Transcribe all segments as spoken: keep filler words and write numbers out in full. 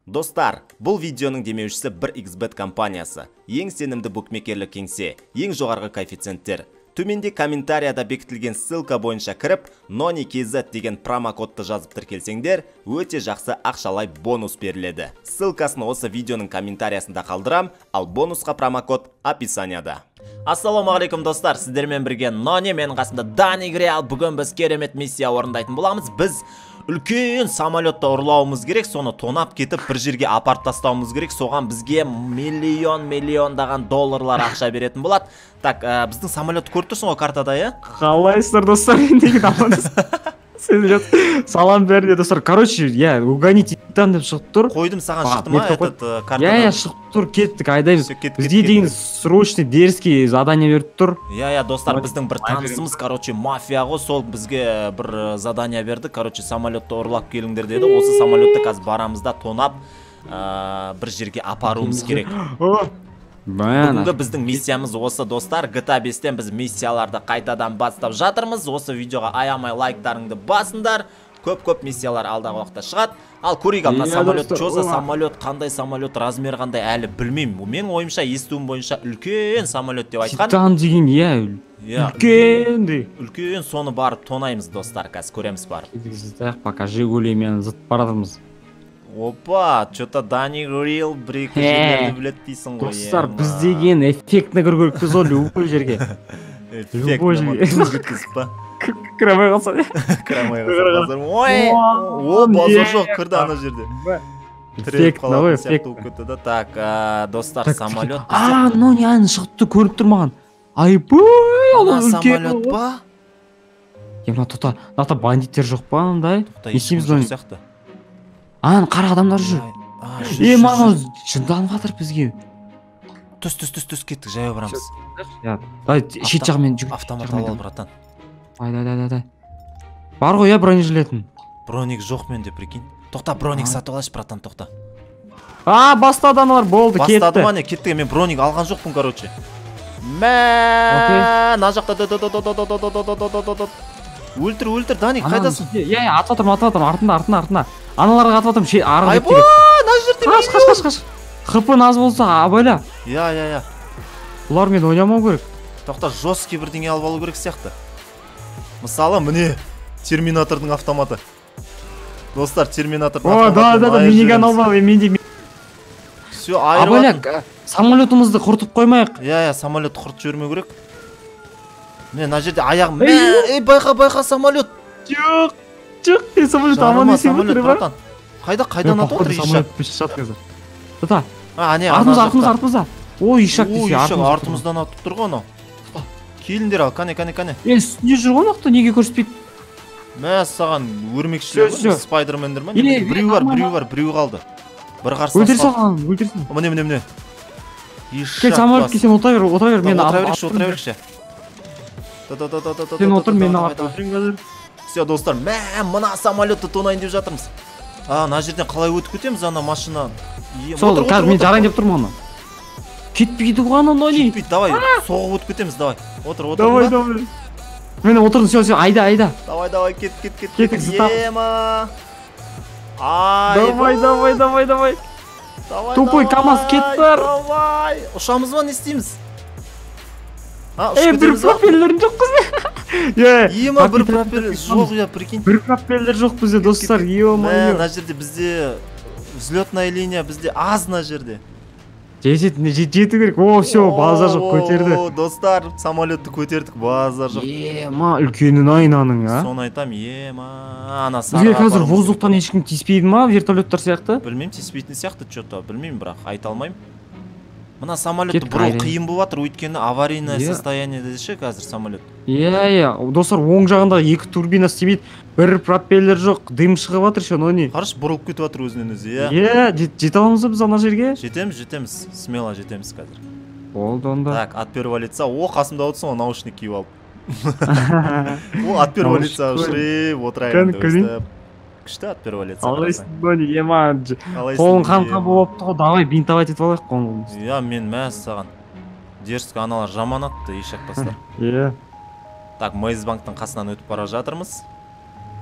Достар, бұл видеоның демеушісі бір икс бет компаниясы. Ең сенімді букмекерлік кеңсе, ең жоғарғы коэффициенттер. Төменде комментарияда бекітілген ссылка бойынша кіріп, нони кз деген промокодты жазып тіркелсеңдер, өте жақсы ақшалай бонус беріледі. Ссылкасын осы видеоның комментариясында қалдырам, ал бонусқа промокод описанияда. Ассалаумағалейкум достар, сіздермен бірге Нони, мен қасымда Дани Греал. Бүгін біз керемет миссия орындайтын боламыз. Біз үлкен самолетті ұрлауымыз керек, соны тонап кетіп бір жерге апарып тастауымыз керек. Соған бізге миллион миллиондаған долларлар ақша беретін болады. Так, ә, біздің самолетті көріп тұрсың ғой картада, иә? Қалайсыздар достар, мен деген амандасыз. Салам берді достар. Короче, я угоните там деп шығып тұр. Қойдым саған, шықты ма этот картадан? Я, я шығып тұр, кеттік, айдаймыз. Бізде деген срочный дерзкий задание беріп тұр. Я, я достар, біздің бір танысымыз, короче, мафия ғой, сол бізге бір задание берді. Короче, самолетті ұрлап келіңдер деді. Осы самолетті қазір барамызда тонап бір жерге апаруымыз керек. Бүгінгі біздің миссиямыз осы достар. джи ти эй бестен біз миссияларды қайтадан бастап жатырмыз. Осы видеоға аямай лайктарыңды басыңдар. Көп-көп миссиялар алдағы уақытта шығады. Ал көрейік, ана самолет, чоза самолет, қандай самолет, размер қандай әлі білмеймін. Мен ойымша, естуім бойынша үлкен самолет деп айтқан. Титан деген, иә, үлкен де. Үлкен, соны барып тонаймыз достар, қазір көреміз барып. Кетіңіздер, пока Жигули мен зыт барадымыз. Опа, что-то Дани Греал бір-екі жерлерді білет дейсің ғой. Достар, біз деген эффектіні көргөріппіз ол любой жерге. Эффектіні ма көзгіткізіп па? Кірамай қалса. Кірамай қалса. Ой, о, базар жоқ, кірді ана жерде. Треп қалатын сияқты болып кетті да. Так, достар, самолет. А, но не аны шығыпты көріп тұрмаған. Айбой, ана самолет па? Емна, тота, нақта бандиттер жоқ па, андай? Ешіміз жоқ сияқты. Ан, қара адамдар жүр. Е, мана жынданып жатыр бізге. Түс, түс, түс, түс кеттік, жаяу барамыз. Шет жағымен жүгір. Автомат алып, братан. Ай, дай, дай, дай. Бар ғой, я бронежилетін. Броник жоқ менде, прикинь. Тоқта, броник сатып алайшы, братан, тоқта. А, бастады аналар, болды, кетті. Бастады ма не, кетті, мен броник алған жоқпын, короче. Мә, на жақта, өлтір, өлтір, Дани, қайдасың? Я, я, атып атырмын, атып атырмын, артында, артында, артында. Аналарға атып атырмын, арғы деп керек. Айбой, на жерде қаш, қаш, қаш, қаш. Хп наз болса, абайла. Я, я, я. Бұлар мен ойнамау керек. Тоқта, жесткий бірдеңе алып алу керек сияқты. Мысалы, міне, терминатордың автоматы. Достар, терминатордың автоматы. О, да, да, да, миниган алып алып, менде. Все, айырып атын. Самолетімізді құртып қоймайық. Я, я, самолетті құртып жібермеу керек. Міне, на жерде аяғым. Ей, байқа, байқа, самолет. Жоқ, жоқ, мен самолет аман есен бітірі бар. Қайда, қайдан атып отыр, ишак? Тота, артымыз, артымыз, артымызда. О, ишак десе, артымыздан атып тұр ғой, анау. Келіндер ал, кәне, кәне, кәне. Е, үстінде жүр ғой, нақты, неге көрсетпейді? Мә, саған өрмекшілер ғой, спайдермендер ма? Біреу бар, біреу бар, біреу қалды. Бір қарсынан өлтір саған, өлтірсін. Міне, міне, міне. Кел, самолет келсен, отыра бер, отыра бер, мен отыра берекші, отыра берекші. Сен отыр, мен ағатып отырын қазір. Все, достар, мә, мына самолетті тонайын деп жатырмыз. А, на жерден қалай өтіп кетеміз, ана машина. Сол, қазір мен жарайын деп тұрмын оны. Кетпейді ғой ана, Нони. Кетпейді, давай, соғып өтіп кетеміз, давай. Отыр, отыр. Давай, давай. Мен отырдым, все, все, айда, айда. Давай, давай, кет, кет, кет. Кетік, зытап. Ема. Ай, давай, давай, давай, давай. Тупой КамАЗ кеттір. Давай. Ұшамыз ба, не істейміз? Эй, бір пропеллерін жоқ қызы. Ема, бір пропеллер жоқ, я, прикинь. Бір пропеллер жоқ бізде, достар, ема-ема. На жерде бізде взлетная линия, бізде аз на жерде. Жеті керек, о, все, базар жоқ, көтерді. Достар, самолетті көтердік, базар жоқ. Ема, үлкенін айнаның, а? Соны айтам, ема, ана сарға. Бізге қазір воздухтан ешкім тиіспейді ма, вертолеттар сияқты? Білмейм, тиіспейтін сияқты, что-то, білмейм, бірақ айта алмайым. Мына самолетті бұру қиын болып жатыр, өйткені аварийное состояниеде ше қазір самолет. Иә, иә, достар, оң жағында екі турбина істемейді, бір пропеллер жоқ, дым шығып жатыр ше, Нони. Қараш, бұрылып кетіп жатыр өзінен өзі, иә. Иә, жете аламыз біз ана жерге? Жетеміз, жетеміз, смело жетеміз қазір. Болды онда. Так, от первого лица, о, қасымда отырсың, о, наушник киіп алып. О, от первого лица ұшырып, отырайын деп өстіп. Күшті от первого лица. Алайсың, Нони, ема, қолын қанқа болып тұғы, давай бинтовать етіп алайық қолын. Иә, мен мәз саған. Дерзкі аналар жаман атты, ешек бастар. Иә. Так, Мейзбанктың қасынан өтіп бара жатырмыз.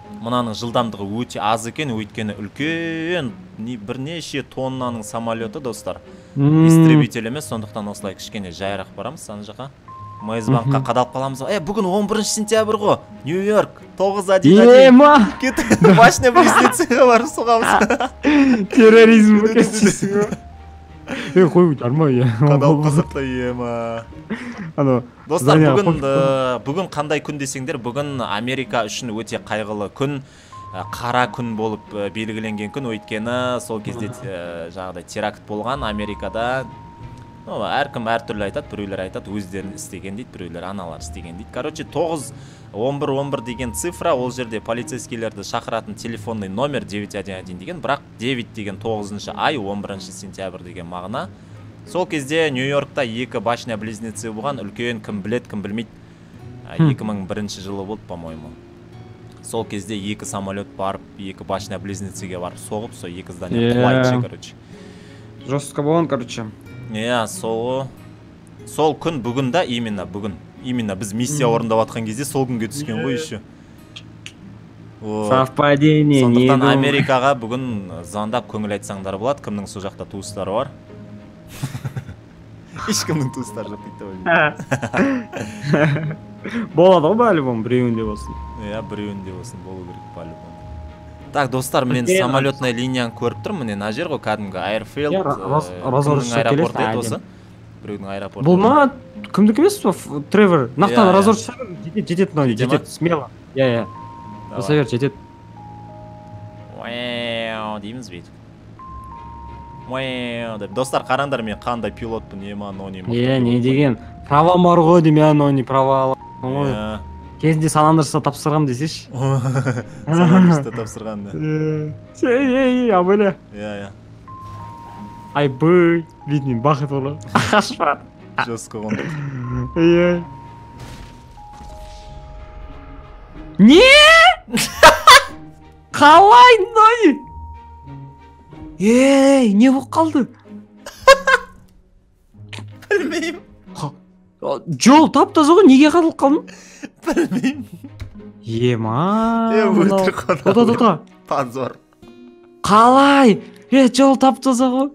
Мынаның жылдамдығы өте аз екен, өйткені үлкен бірнеше тоннаның самолеты, достар. Истребитель емес, сондықтан осылай кішкене жайырақ барамыз ана жаққа. Мейзбанкқа қадалып қаламыз. Е, бүгін он бірінші сентябрь ғой. Нью-Йорк, тоғыз один один. Ема! Кетіп, башня близнецеге барып соғамыз. Терроризм кесесің ғой. Е, қой, жармай. Қадалып қызықта, ема. Достар, бүгін, бүгін қандай күн десеңдер, бүгін Америка үшін өте қайғылы күн, қара күн болып белгіленген күн, өйткені сол кезде жағдай теракт болған Америкада. Әркім әртүрлі айтады, біреулер айтады, өздерін істеген дейді, біреулер аналар істеген дейді. Короче, тоғыз он бір он бір деген цифра, ол жерде полицейскийлерді шақыратын телефонный номер девять один один деген, бірақ девять деген тоғызыншы ай, он бірінші сентябрь деген мағына. Сол кезде Нью-Йоркта екі башня близнецы болған, үлкен, кім білет, кім білмейді. екі мың бірінші жылы болды, по-моему. Сол кезде екі самолет барып, екі башня близнецеге барып соғып, сол екі здания құлайды, короче. Жестко болған, короче. Иә, сол сол күн бүгін да, именно бүгін. Именно біз миссия орындап атқан кезде сол күнге түскен ғой еще. Совпадение. Сондықтан Америкаға бүгін звондап көңіл айтсаңдар болады, кімнің сол жақта туыстары бар. Ешкімнің туыстары жоқ дейді. Болады ғой по-любому, біреуінде болсын. Иә, біреуінде болсын, болу керек по-любому. Так, достар, мен самолетная линияны көріп тұрмын, міне, мына жер ғой, кәдімгі Airfield, кімнің аэропорты еді осы? Біреудің аэропорты. Бұл ма кімдікі емес па, Тревор? Нақтан разоршы жетеді, жетеді, смело. Иә, иә. Оса бер, жетеді. Уэу, дейміз бейді. Уэу, деп. Достар, қараңдар, мен қандай пилотпын, ема, нони. Е, не деген, права бар ғой, деме, нони, права алам. Кезінде санандырса тапсырғам десеш. Санандырса тапсырған да. Ей, абылы. Иә, иә. Айбый, виднен, бақыт олы. Қашпа. Жосқа қондық. Ей. Не? Қалай, нони? Ей, не болып қалды? Білмеймін. Жол тап-таза ғой, неге қалып қалдың? Білмеймін. Ема. Е, өтір қона. Тота, тота. Позор. Қалай? Е, жол тап-таза ғой.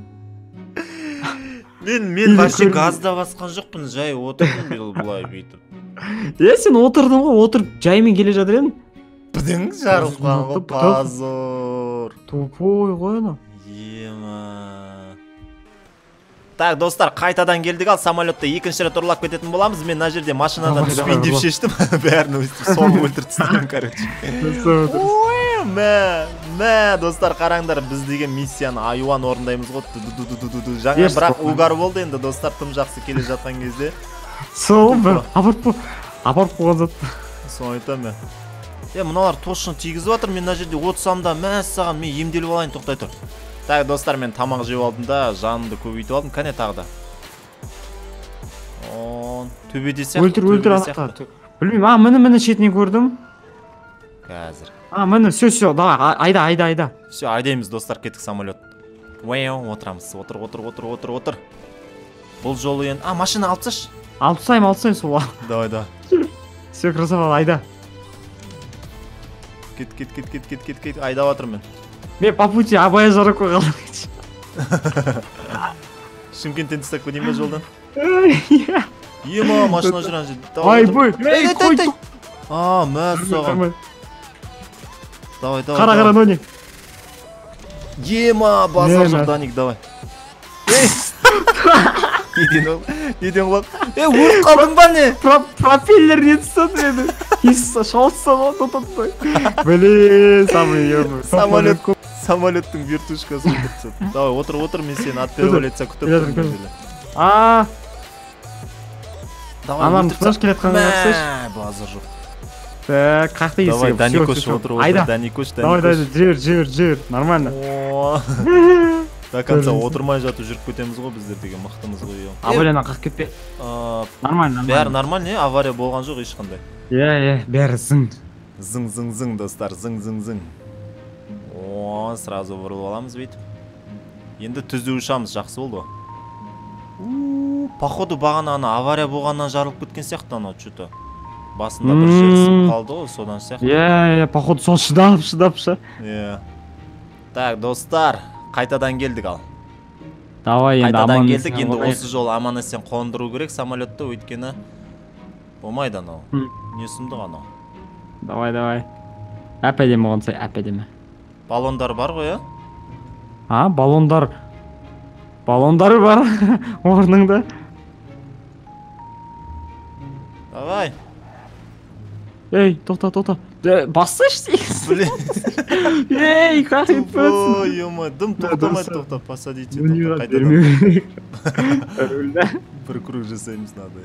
Мен, мен вообще газда басқан жоқпын, жай отырдым бел бұлай бүйтіп. Е, сен отырдың ғой, отырып жаймен келе жатыр едің. Біздің жарылған ғой, позор. Тупой ғой ана. Ема. Так, достар, қайтадан келдік, ал самолетті екінші рет ұрлап кететін боламыз. Мен мына жерде машинадан түспейін деп шештім. Бәрін өстіп, соны өлтіріп тастадым, короче. Ой, мә, мә, достар, қараңдар, біз деген миссияны аюан орындаймыз ғой. Жаңа бірақ угар болды енді, достар, тым жақсы келе жатқан кезде. Сол, бір апарып апарып қойған зат. Соны айтам мен. Е, мыналар тошын тигізіп жатыр, мен мына жерде отсам да, мәс саған, мен емделіп алайын, тоқтай тұр. Так, достар, мен тамақ жеп алдым да, жанымды көбейтіп алдым, кәне тағы да. Он, төбеде сияқты. Өлтір, өлтір анақта. Білмеймін, а, міні-міні шетінен көрдім. Қазір. А, міні, все, все, давай, айда, айда, айда. Все, айдаймыз, достар, кеттік самолет. Уэу, отырамыз, отыр, отыр, отыр, отыр, отыр. Бұл жолы ең, а, машина алып тасташы. Алып тастайым, алып тастайым, сол. Давай, давай. Все, красава, айда. Кет, кет, кет, кет, кет, кет, кет, айдап жатырмын мен. Мен по пути абай жарып қойғалым. Шымкенттен тастап кетейін бе жолдан? Ема, машина жүрген жерде. Айбой, ей, қой. А, мәз саған. Давай, давай. Қара, қара, нони. Ема, базар жоқ, Даник, давай. Ей! Неден ол? Неден ол? Ей, өліп қалдың ба не? Пропеллер не түсті мені. Иса, шауытса ғой, тұтатпай. Блин, самый емі. Самолет көп. Самолеттің вертушкасы отырсады. Давай, отыр, отыр, мен сені отперіп олетса күтіп тұрмын. Ааа. Анам тұташ келетқан қақсаш. Мә, базар жоқ. Так, қақты есігі. Давай, Даникош, отыр, отыр, Даникош, Даникош. Давай, давай, жер, жер, жер, нормально. До конца отырмай жатып жүріп кетеміз ғой, біздер деген мықтымыз ғой. Авариядан қақ кетпе. Нормально, нормально. Бәрі нормально, не? Авария болған жоқ ешқандай. Иә, иә, бәрі зың. Зың, зың, зың, достар, зың, зың, зың. О, сразу бұрылып аламыз бейтіп. Енді түзде ұшамыз, жақсы болды. Походу бағана ана авария болғаннан жарылып кеткен сияқты анау что-то. басында бір жер сынып қалды ғой, содан сияқты. Иә, иә, походу сол шыдап, шыдап ша. Иә. Так, достар, қайтадан келдік ал. Давай енді Қайтадан аман келдік, енді осы жолы аман есен қондыру керек самолетті, өйткені болмайды анау. Не сұмдық анау. Давай, давай. Әп-әдемі болғанса, әп-әдемі. Баллондар бар ғой, ә? А, баллондар. Баллондар бар орныңда. Давай. Ей, тоқта, тоқта. Бассыш дейсіз. Блин. Ей, как етпөтсін. Ой, ё-моё, дым тоқтамайды, тоқта, посадите. Рульда. Бір круг жасаймыз надо.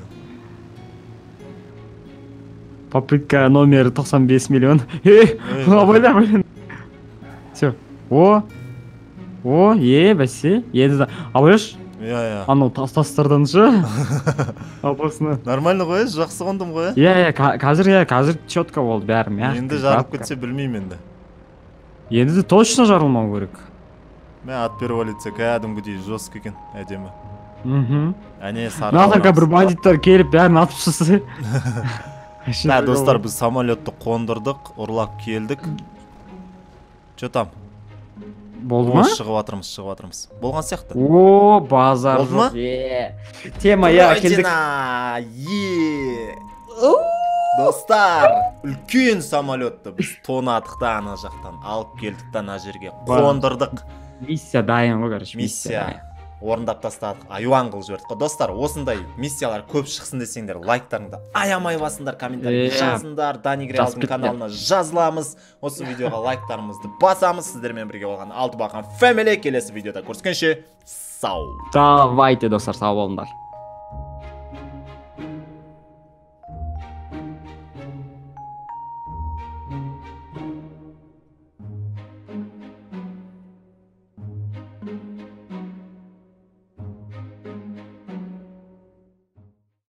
Попытка номер тоқсан бес миллион. Ей, абайда, блин. Все. О. О, е, бәсе. Еді. Абайш. Иә, иә. Анау тастастырдан шы. Апасына. Нормально ғой, жақсы қондым ғой. Иә, иә, қазір, иә, қазір четко болды бәрім, иә. Енді жарып кетсе білмеймін енді. Енді де точно жарылмау керек. Мен отпервалиться, кәдімгідей жестко екен, әдемі. Мхм. Әне сары. Надо бір бандиттар келіп бәрін атып шысы. Да, достар, біз самолетті қондырдық, ұрлап келдік. Че там? Болды ма? Шығып атырмыз, шығып атырмыз. Болған сияқты. О, базар Болды ма? жоқ. Тема, я келдік. Е. Достар, үлкен самолетті біз тонадық та ана жақтан алып келдік та ана жерге қондырдық. Миссия дайын ғой, короче. Миссия орындап тастадық, аюан қылып жібердік қой. Достар, осындай миссиялар көп шықсын десеңдер, лайктарыңды аямай басыңдар, комментарий жазыңдар, Даник Реалдың каналына жазыламыз. Осы видеоға лайктарымызды басамыз. Сіздермен бірге болған Алтыбақан Family келесі видеода көріскенше сау. Давайте, достар, сау болыңдар.